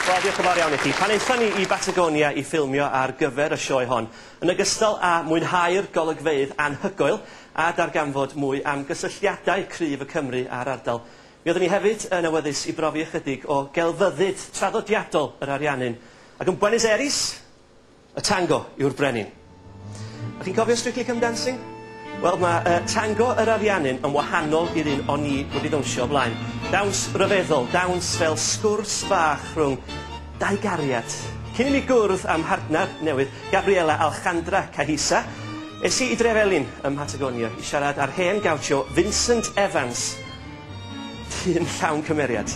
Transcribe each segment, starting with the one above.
Wel, diolch yn fawr iawn i chi. Pan eithon ni I Batagonia I ffilmio ar gyfer y sioe hon, yn ogystal â mwynhau'r golygfeydd anhygoel a darganfod mwy am gysylltiadau cryf y Cymru a'r ardal, mi oeddwn ni hefyd yn awyddus I brofi ychydig o gelfyddyd traddodiadol yr Ariannin, ac yn Buenos Aires, y tango yw'r brenin. A chi'n cofio Strictly Come Dancing? Wel, mae tango yr Ariannin yn wahanol i'r un o'n I wedi ddawnsio o blaen. Dawns ryfeddol, dawns fel sgwrs bach rhwng dau gariad. Cyn I mi gwrdd am partner newydd, Gabriela Alejandra Cahisa, es I Drefelin ym Patagonia I siarad ar hen gawtio Vincent Evans, dyn llawn cymeriad.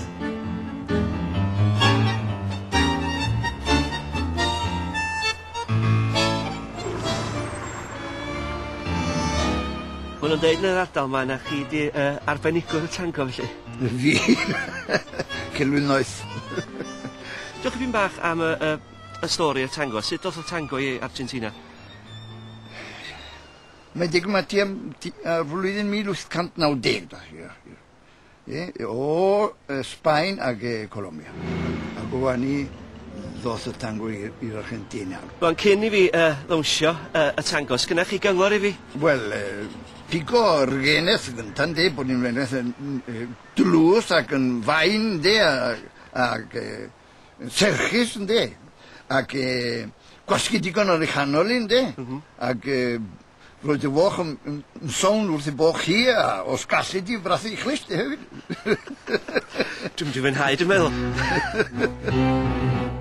Mae nhw'n dweud yn yr ardal yma na chi di arbenigwr y tango felly? Fi? Celwynoeth. Diolch yn bach am y stori y tango. Sut oedd y tango I Argentina? Mae dig yma ti am flwyddyn 1890. O Sbaen ag Colombia. Ac o fan I ddoth y tango i'r Argentina. Wel, cyn I fi ddawnsio y tango, sgynna chi gyngor I fi? Wel, pigo rgeneth gynta, de, bod ni'n rheneth dlws ac yn fain, de, ac serchus, de, ac gwasgu digon o'r eich hanol, de, ac roedd y foch yn sôn wrth I boch chi, a os gallu di brathu I chlys, de, hefyd. Dwi'n fwynhau, dwi'n meddwl.